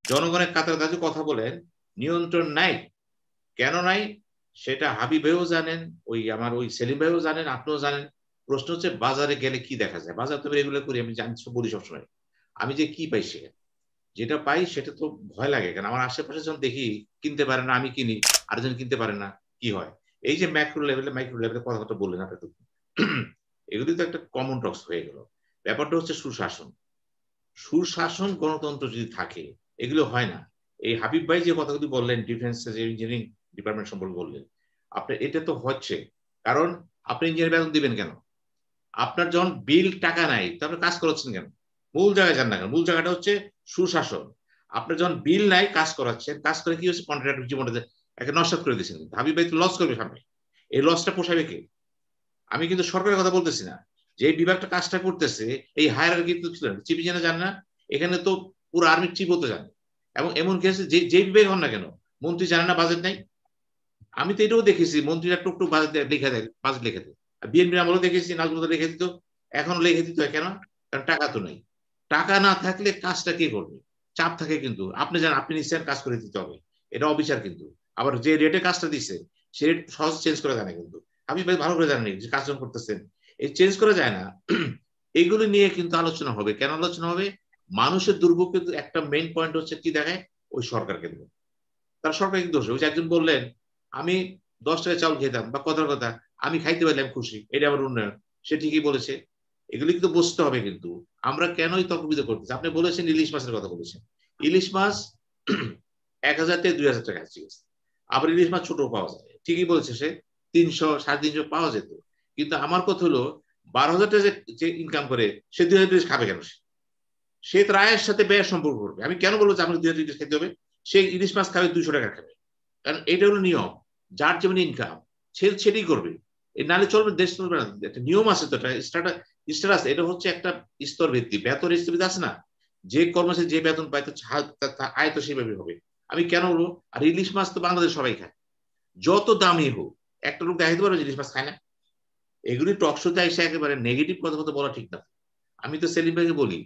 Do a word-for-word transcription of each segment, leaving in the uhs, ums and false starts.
জনগণের কাতার কাছে কথা বলেন, নিয়ন্ত্রণ নাই। কেন নাই সেটা হাবিব ভাইও জানেন, ওই আমার ওই সেলিম ভাইও জানেন, আপনিও জানেন। প্রশ্ন হচ্ছে বাজারে গেলে কি দেখা যায়? বাজার তো এগুলো করি, আমি জানি, বলি সবসময় আমি যে কি পাই সেখানে, যেটা পাই সেটা তো ভয় লাগে। কারণ আমার আশেপাশে যখন দেখি কিনতে পারে না, আমি কিনি, আরেকজন কিনতে পারে না, কি হয়? এই যে ম্যাক্রো লেভেলে মাইক্রো লেভেলে কথাটা বললেন আপনি, তো এগুলি তো একটা কমন টক্স হয়ে গেল। ব্যাপারটা হচ্ছে সুশাসন। সুশাসন গণতন্ত্র যদি থাকে, এগুলো হয় না। এই হাবিব ভাই যে কথাগুলি বললেন, ডিফেন্স ইঞ্জিনিয়ারিং ডিপার্টমেন্ট সম্পর্কে বললেন, আপনার এটা তো হচ্ছে, কারণ আপনি ইঞ্জিনিয়ার বেতন দিবেন কেন? আপনার যখন বিল টাকা নাই, তো আপনি কাজ করাচ্ছেন কেন? মূল জায়গায় যান না কেন? মূল জায়গাটা হচ্ছে সুশাসন। আপনার যখন বিল নাই, কাজ করাচ্ছেন, কাজ করে কি হচ্ছে? কন্ট্রাক্টর জীবনটা একে নস্বাত করে দিচ্ছেন। হাবিব ভাই তো লস করবে সামনে, এই লসটা পোষাবে কে? আমি কিন্তু সরকারের কথা বলতেছি না, যে বিভাগটা কাজটা করতেছে এই হায়ার কিন্তু ছিলেন চিফ ইঞ্জিনিয়ার জান না, এখানে তো পুরো আর্মির চিফ হতে জানে। এবং এমন কেসে যে যে বিভাগ হন না কেন, মন্ত্রী জানে না বাজেট নাই। আমি তো এটাও দেখেছি, মন্ত্রীরা টুকটুক বাজেট লিখে দেয়, বাজেট লিখে দেয়। বিএনপির আমলেও দেখেছি, নাজমুল লিখে দিত, এখনো লিখে দিত। কেন? কারণ টাকা তো নাই। টাকা না থাকলে কাজটা কে করবে? চাপ থাকে কিন্তু, আপনি জানেন, আপনি নিশ্চয় কাজ করে দিতে হবে, এটা অবিচার কিন্তু। আবার যে রেটে কাজটা দিচ্ছে সে রেট সহজ চেঞ্জ করা যায় না কিন্তু। আপনি ভালো করে জানেন যে কাজ যখন করতেছেন এই চেঞ্জ করা যায় না। এইগুলো নিয়ে কিন্তু আলোচনা হবে। কেন আলোচনা হবে? মানুষের দুর্ভোগ কিন্তু একটা মেইন পয়েন্ট হচ্ছে কি দেখায়, ওই সরকারকে দেবে। তার সরকার কি দোষ? ওই যে একজন বললেন আমি দশ টাকা চাউল খেতাম, বা কথার কথা আমি খাইতে পারলাম খুশি, এটা আমার উন্নয়ন। সে ঠিকই বলেছে। এগুলি কিন্তু বুঝতে হবে কিন্তু, আমরা কেনই তর্কবিদ করতেছি। আপনি বলেছেন ইলিশ মাছের কথা বলেছেন, ইলিশ মাছ এক হাজার থেকে দুই হাজার টাকা ঠিক আছে। আবার ইলিশ মাছ ছোট পাওয়া যায়, ঠিকই বলেছে সে, তিনশো সাড়ে তিনশো পাওয়া যেত। কিন্তু আমার কথা হলো, বারো হাজার টাকা যে ইনকাম করে, সে দুই হাজার ইলিশ খাবে কেন? সে তার আয়ের সাথে ব্যয়ের সম্পর্ক করবে। আমি কেন বলবো যে আমাকে দুই হাজার ইলিশ খেতে হবে? সে ইলিশ মাছ খাবে দুইশো টাকা খাবে, কারণ এটা হলো নিয়ম। যার যেমন ইনকাম সে সেটাই করবে। এই নালে চলবে, দেশ চলবে না। একটা নিয়ম আছে তো, স্টার আছে। এটা হচ্ছে একটা স্তর ভিত্তিক বেতন স্থিতি আছে না, যে কর্মচারী যে বেতন পায় তার আয় তো সেভাবে হবে। আমি কেন বলবো? আর ইলিশ মাছ তো বাংলাদেশ সবাই খায়, যত দামি হোক। একটা লোক দেখাইতে পারবে ইলিশ মাছ খায় না? এগুলি টকশোতে এসে একেবারে নেগেটিভ কথা কথা বলা ঠিক না। আমি তো সেলিম ভাইকে বলি,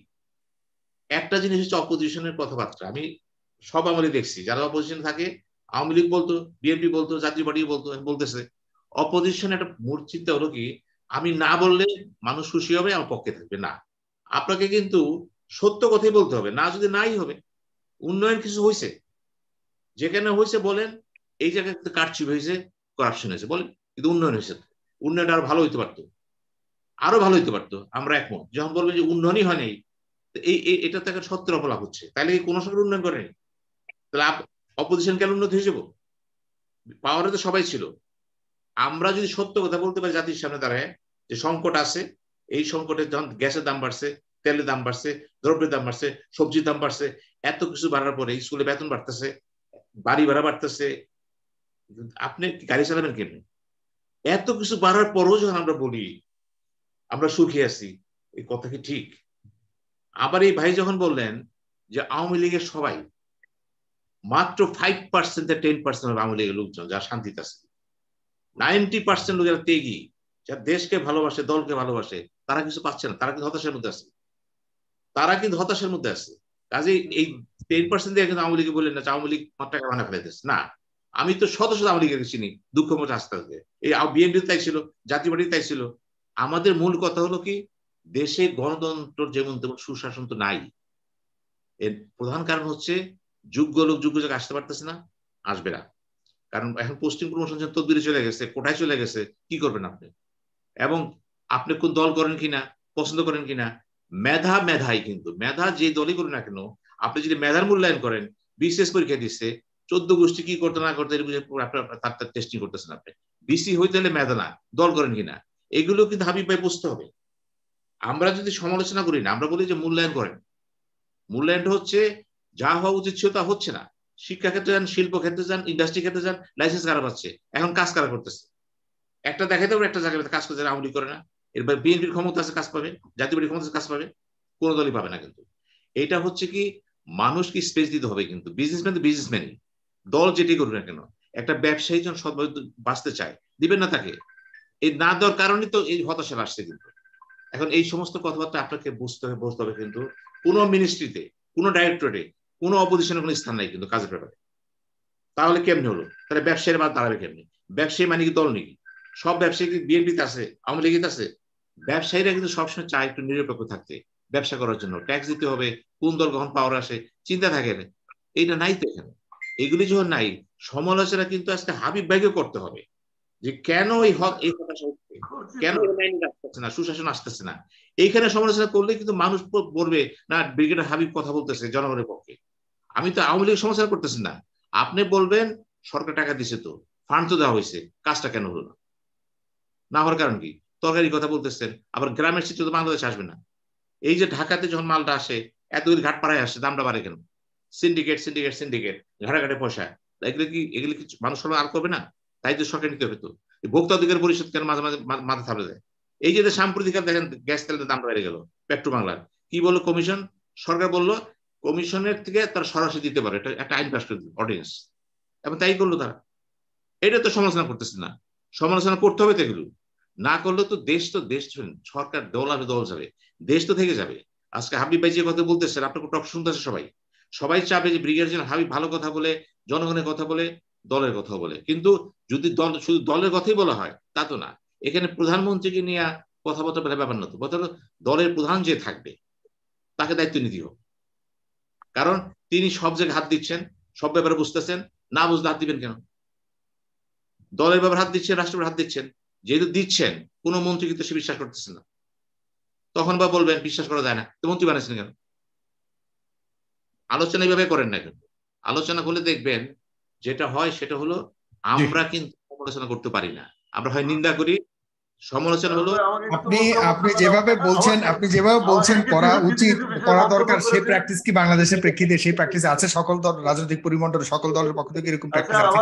একটা জিনিস হচ্ছে অপোজিশনের কথাবার্তা। আমি সব আমলে দেখছি, যারা অপোজিশন থাকে, আওয়ামী লীগ বলতো, বিএনপি বলতো, জাতীয় পার্টি বলতো, বলতেছে। অপোজিশন একটা মূল চিন্তা হলো কি, আমি না বললে মানুষ খুশি হবে, আমার পক্ষে থাকবে না। আপনাকে কিন্তু সত্য কথাই বলতে হবে, না যদি নাই হবে। উন্নয়ন কিছু হয়েছে, যেখানে হয়েছে বলেন, এই জায়গায় কারচুপি হয়েছে, করাপশন হয়েছে বলেন, কিন্তু উন্নয়ন হয়েছে। উন্নয়নটা আরো ভালো হইতে পারতো, আরো ভালো হইতে পারতো, আমরা একমত। যখন বলবেন যে উন্নয়নই হয় নাই, এই এটা তো একটা সত্যের অপলাপ হচ্ছে। তাহলে কোন সরকার উন্নয়ন করেনি? তাহলে অপোজিশন কেন উন্নতি হয়ে যাবো? পাওয়ারে তো সবাই ছিল। আমরা যদি সত্য কথা বলতে পারি জাতির সামনে দাঁড়ায়, যে সংকট আছে, এই সংকটে যখন গ্যাসের দাম বাড়ছে, তেলের দাম বাড়ছে, দ্রব্যের দাম বাড়ছে, সবজির দাম বাড়ছে, এত কিছু বাড়ার পরে স্কুলে বেতন বাড়তেছে, বাড়ি ভাড়া বাড়তেছে, আপনি গাড়ি চালাবেন কেমনি? এত কিছু বাড়ার পরও যখন আমরা বলি আমরা সুখী আছি, এই কথা কি ঠিক? আবার এই ভাই যখন বললেন যে আওয়ামী লীগের সবাই, মাত্র five percent ten percent Awami লীগের লোকজন যারা শান্তিতে আছে, নাইনটি পার্সেন্ট লোক যারা ত্যাগী, যারা দেশকে ভালোবাসে, দলকে ভালোবাসে, তারা কিছু পাচ্ছে না। তারা কিন্তু হতাশার মধ্যে আছে, তারা কিন্তু হতাশার মধ্যে আছে। কাজে এই টেন পার্সেন্ট দিয়ে কিন্তু আওয়ামী লীগে বললেন না আওয়ামী লীগ টাকা বানা ফেলাইতেছে না। আমি তো শত শত আওয়ামী লীগের চিনি, দুঃখ মতো আস্তে আস্তে। এই বিএনপি তাই ছিল, জাতীয় পার্টি তাই ছিল। আমাদের মূল কথা হলো কি, দেশে গণতন্ত্র যেমন তেমন সুশাসন তো নাই। এর প্রধান কারণ হচ্ছে যোগ্য লোক যোগ্য জায়গায় আসতে পারতেছে না, আসবে না। কারণ এখন পোস্টিং প্রমোশন তদবিরে চলে গেছে, কোটায় চলে গেছে, কি করবেন আপনি? এবং আপনি কোন দল করেন কিনা, পছন্দ করেন কিনা, মেধা মেধাই কিন্তু, মেধা যে দলই করেন না কেন, আপনি যদি মেধার মূল্যায়ন করেন, বিসিএস পরীক্ষা দিচ্ছে, চোদ্দ গোষ্ঠী কি করতে না করতে তার টেস্টিং করতেছেন আপনি। বিসি হইতে হলে মেধা না, দল করেন কিনা, এগুলো কিন্তু হাবিব ভাই বুঝতে হবে। আমরা যদি সমালোচনা করি না, আমরা বলি যে মূল্যায়ন করেন। মূল্যায়নটা হচ্ছে যা হওয়া উচিত ছিল তা হচ্ছে না। শিক্ষা ক্ষেত্রে যান, শিল্প ক্ষেত্রে যান, ইন্ডাস্ট্রি ক্ষেত্রে যান, লাইসেন্স কারা পাচ্ছে, এখন কাজ কারা করতেছে? একটা দেখাইতে পারে একটা জায়গায় কাজ করতে, আওয়ামী লীগ করে না। এরপর বিএনপির ক্ষমতা আছে, কাজ পাবে, জাতীয় পার্টির ক্ষমতা আছে, কাজ পাবে, কোনো দলই পাবে না কিন্তু। এটা হচ্ছে কি, মানুষকে স্পেস দিতে হবে কিন্তু। বিজনেসম্যান তো বিজনেসম্যানই, দল যেটি করবে না কেন। একটা ব্যবসায়ী যখন সৎভাবে বাঁচতে চায়, দিবেন না তাকে? এই না দেওয়ার কারণে তো এই হতাশা আসছে কিন্তু। এখন এই সমস্ত কথাবার্তা আপনাকে বুঝতে হবে, বুঝতে হবে কিন্তু। কোনো মিনিস্ট্রিতে, কোনো ডাইরেক্টরেটে কোনো অপোজিশনের কোনো স্থান নাই কিন্তু কাজের ব্যাপারে। তাহলে কেমনি হলো? তাহলে ব্যবসায়ীর বাদ দাঁড়াবে কেমনি? ব্যবসায়ী মানে কি দল নাকি? সব ব্যবসায়ী কি বিএনপিতে আছে, আওয়ামী লীগেতে আছে? ব্যবসায়ীরা কিন্তু সবসময় চায় একটু নিরপেক্ষ থাকতে, ব্যবসা করার জন্য ট্যাক্স দিতে হবে, কোন দল কখন পাওয়ার আসে চিন্তা থাকে না। এইটা নাই তো এখানে। এগুলি যখন নাই, সমালোচনা কিন্তু আজকে হাবিব ভাইকে করতে হবে যে কেন এই হক এই হতাশা হচ্ছে, কেন আসতেছে না, সুশাসন আসতেছে না। এইখানে সমালোচনা করলে কিন্তু মানুষ বলবে না ব্রিগেডিয়ার হাবিব কথা বলতেছে জনগণের পক্ষে। আমি তো আওয়ামী লীগ সমালোচনা করতেছি না। আপনি বলবেন সরকার টাকা দিছে, তো ফান্ড তো দেওয়া হয়েছে, কাজটা কেন হলো না? না হওয়ার কারণ কি? তরকারি কথা বলতেছেন, আবার গ্রামের চিত্র তো বাংলাদেশ আসবে না। এই যে ঢাকাতে যখন মালটা আসে এত ঘাট পাড়ায় আসে, দামটা বাড়ে কেন? সিন্ডিকেট সিন্ডিকেট সিন্ডিকেট ঘাটাঘাটে পয়সা। এগুলো কি এগুলো কি মানুষ আর করবে না? তাই তো সরকার নিতে হবে। তো ভোক্তা অধিকার পরিষদ কেন মাঝে মাঝে মাথা থাপড়ে দেয়? এই যে সাম্প্রতিক দেখেন গ্যাস তেলের দাম বেড়ে গেল, পেট্রো বাংলার কি বললো কমিশন, সরকার বললো কমিশনের থেকে তারা সরাসরি দিতে পারে, এটা একটা আইন পাস করে দিল অর্ডিন্যান্স, এবং তাই করলো তারা। এটা তো সমালোচনা করতেছে না, সমালোচনা করতে হবে তো। এগুলো না করলে তো দেশ তো দেশ সরকার দল আসবে দল যাবে, দেশ তো থেকে যাবে। আজকে হাবিব ভাই যে কথা বলতেছেন, আপনাকে টক শুনতেছে সবাই, সবাই চাবে যে ব্রিগেডিয়ার হাবিব ভালো কথা বলে, জনগণের কথা বলে, দলের কথা বলে। কিন্তু যদি দল শুধু দলের কথাই বলা হয় তা তো না। এখানে প্রধানমন্ত্রীকে নিয়ে কথাবার্তা বলে ব্যাপার না, তো কথা হলো দলের প্রধান যে থাকবে তাকে দায়িত্ব নিতে হবে। কারণ তিনি সব জায়গায় হাত দিচ্ছেন, সব ব্যাপারে বুঝতেছেন, না বুঝলে হাত দিবেন কেন? দলের ব্যাপারে হাত দিচ্ছেন, রাষ্ট্রের হাত দিচ্ছেন, যেহেতু দিচ্ছেন কোন মন্ত্রী কিন্তু সে বিশ্বাস করতেছে না, তখন বা বলবেন বিশ্বাস করা যায় না, তো মন্ত্রী বানাচ্ছেন কেন? আলোচনা এইভাবে করেন না। কিন্তু আলোচনা করলে দেখবেন যেটা হয় সেটা হলো আমরা কিন্তু সমালোচনা করতে পারি না, আমরা হয় নিন্দা করি। সমালোচনা হলো আপনি আপনি যেভাবে বলছেন আপনি যেভাবে বলছেন করা উচিত, করা দরকার, সেই প্যাকটিস কি বাংলাদেশের প্রেক্ষিতে সেই প্যাকটিস আছে? সকল দল, রাজনৈতিক পরিমণ্ডল সকল দলের পক্ষ থেকে এরকম প্র্যাকটিস আছে?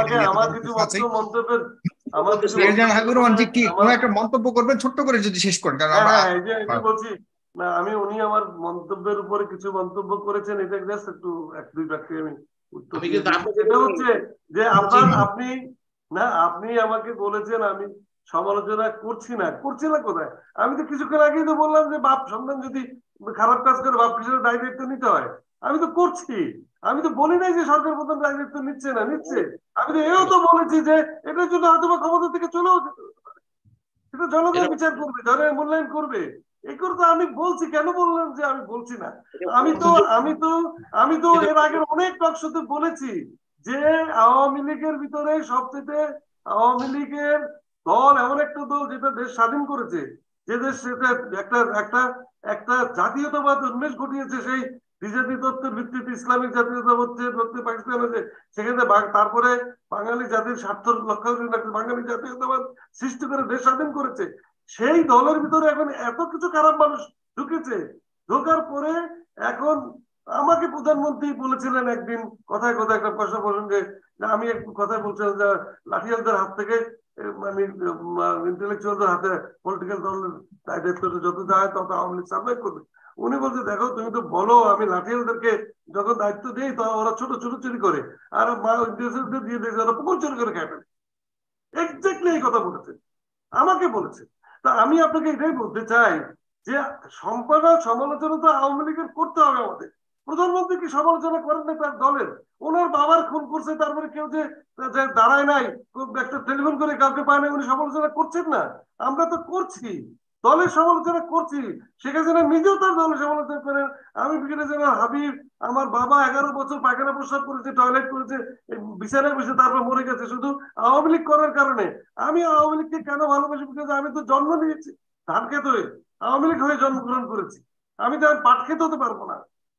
একটা মন্তব্য করবেন ছোট্ট করে যদি শেষ করেন, কারণ আমরা বলছি না, আমি উনি আমার মন্তব্যের উপরে কিছু মন্তব্য করেছেন, এটা জাস্ট একটু এক দুই বাক্যে আমি উত্তর দিই। এটা হচ্ছে যে আপনার আপনি না আপনি আমাকে বলেছেন আমি সমালোচনা করছি না, করছি না কোথায়? আমি তো কিছুক্ষণ আগেই তো বললাম যে বাপ সন্তান যদি খারাপ কাজ করে বাপ হিসেবে দায় দায়িত্ব নিতে হয়। আমি তো করছি, আমি তো বলি নাই যে সরকার প্রধান দায় দায়িত্ব নিচ্ছে না, নিচ্ছে। আমি তো এও তো বলেছি যে এটার জন্য হয়তো বা ক্ষমতা থেকে চলেও যেতে পারে, সেটা জনগণ বিচার করবে, জনগণ মূল্যায়ন করবে। এই কথা আমি বলছি, কেন বললাম যে আমি বলছি না? আমি তো আমি তো আমি তো এর আগের অনেক টক শোতে বলেছি যে আওয়ামী লীগের ভিতরে সবচেয়ে আওয়ামী লীগের দল এমন একটা দল যেটা দেশ স্বাধীন করেছে, যে দেশ সেটা একটা একটা একটা জাতীয়তাবাদ উন্মেষ ঘটিয়েছে, সেই বিজেপি তত্ত্বের ভিত্তিতে ইসলামিক জাতীয়তাবাদ যে পাকিস্তান আছে সেখানে, তারপরে বাঙালি জাতির স্বার্থ লক্ষ্য করে বাঙালি জাতীয়তাবাদ সৃষ্টি করে দেশ স্বাধীন করেছে। সেই দলের ভিতরে এখন এত কিছু খারাপ মানুষ ঢুকেছে, ঢোকার পরে এখন আমাকে প্রধানমন্ত্রী বলেছিলেন একদিন কথায় কথায় একটা প্রশ্ন বলেন যে আমি একটু কথায় বলছিলাম যে লাঠিয়ালদের হাত থেকে মানে ইন্টেলেকচুয়ালদের হাতে পলিটিক্যাল দলের দায়িত্ব যত যায় তত আওয়ামী লীগ সার্ভাইভ করবে। উনি বলছে দেখো তুমি তো বলো আমি লাঠিয়ালদেরকে যখন দায়িত্ব দিই তখন ওরা ছোট ছোট চুরি করে, আর মা দিয়ে দিয়েছে ওরা পুকুর চুরি করে খায় ফেলে। এক্স্যাক্টলি এই কথা বলেছে, আমাকে বলেছে। তা আমি আপনাকে এটাই বলতে চাই যে সম্পাদক সমালোচনা তো আওয়ামী লীগের করতে হবে আমাদের। প্রধানমন্ত্রী কি সমালোচনা করেন না তার দলের? ওনার বাবার খুন করছে, তারপরে কেউ যে দাঁড়ায় নাই, একটা টেলিফোন করে কাউকে পায় না, উনি সমালোচনা করছেন না? আমরা তো করছি, দলের সমালোচনা করছি। শেখ হাসিনা নিজেও তার দলের সমালোচনা করেন। আমি ব্রিগেডিয়ার জেনারেল হাবিব, আমার বাবা এগারো বছর পায়খানা প্রস্রাব করেছে, টয়লেট করেছে, বিছানায় বসে তারপর মরে গেছে শুধু আওয়ামী লীগ করার কারণে। আমি আওয়ামী লীগকে কেন ভালোবাসি? বিকজ আমি তো জন্ম নিয়েছি ধান খেত হয়ে, আওয়ামী লীগ হয়ে জন্মগ্রহণ করেছি। আমি তো আর পাট খেতে হতে পারবো না।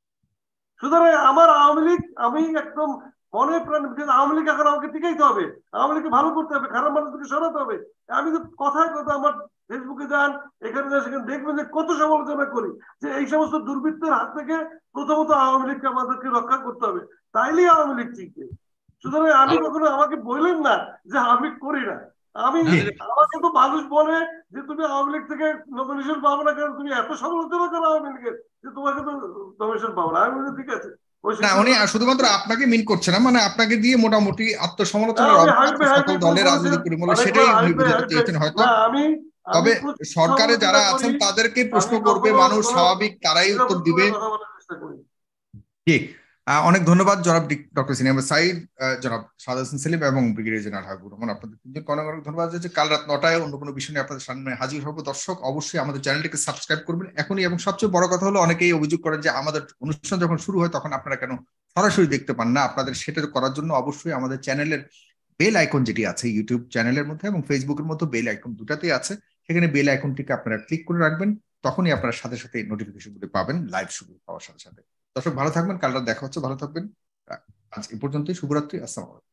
সুতরাং আমার আওয়ামী লীগ আমি একদম মনে প্রাণ, আওয়ামী লীগ এখন আমাকে টিকাইতে হবে, আওয়ামী লীগকে ভালো করতে হবে, খারাপ মানুষকে সরাতে হবে। আমি তো কথায় কথা আমার ফেসবুকে যান, এখানে যান, সেখানে দেখবেন যে কত সমালোচনা করি যে এই সমস্ত দুর্বৃত্তের হাত থেকে প্রথমত আওয়ামী লীগকে আমাদেরকে রক্ষা করতে হবে, তাইলেই আওয়ামী লীগ টিকবে। সুতরাং আমি কখনো আমাকে বললেন না যে আমি করি না। আমি আমাকে তো মানুষ বলে যে তুমি আওয়ামী লীগ থেকে নমিনেশন পাবো না, কারণ তুমি এত সমালোচনা করো আওয়ামী লীগের যে তোমাকে তো নমিনেশন পাবো না। আমি বলি ঠিক আছে, না উনি শুধুমাত্র আপনাকে মিন করছে না, মানে আপনাকে দিয়ে মোটামুটি আত্মসমালোচনার সকল দলের রাজনৈতিক পরিমণ্ডল সেটাই উনি বোঝাতে চেয়েছেন হয়তো। তবে সরকারে যারা আছেন তাদেরকে প্রশ্ন করবে মানুষ, স্বাভাবিক তারাই উত্তর দিবে। ঠিক অনেক ধন্যবাদ জনাব ডক্টর সিনিয়র সাইদ, জনাব সাদাত হোসেন সেলিম এবং ব্রিগেডিয়ার জেনারেল হাবিবুর রহমান, আপনাদের তিনজনকে অনেক অনেক ধন্যবাদ যাচ্ছে। কাল রাত নটায় অন্য কোনো বিষয় নিয়ে আপনাদের সামনে হাজির হবো। দর্শক অবশ্যই আমাদের চ্যানেলটিকে সাবস্ক্রাইব করবেন এখনই, এবং সবচেয়ে বড় কথা হলো অনেকেই অভিযোগ করেন যে আমাদের অনুষ্ঠান যখন শুরু হয় তখন আপনারা কেন সরাসরি দেখতে পান না। আপনাদের সেটা করার জন্য অবশ্যই আমাদের চ্যানেলের বেল আইকন যেটি আছে ইউটিউব চ্যানেলের মধ্যে এবং ফেসবুকের মধ্যে বেল আইকন দুটাতেই আছে, সেখানে বেল আইকনটিকে আপনারা ক্লিক করে রাখবেন, তখনই আপনারা সাথে সাথে নোটিফিকেশন গুলো পাবেন লাইভ শুরু হওয়ার সাথে সাথে। দর্শক ভালো থাকবেন, কাল রাত দেখা হচ্ছে, ভালো থাকবেন। আজ এই পর্যন্তই, শুভরাত্রি, আসসালামু আলাইকুম।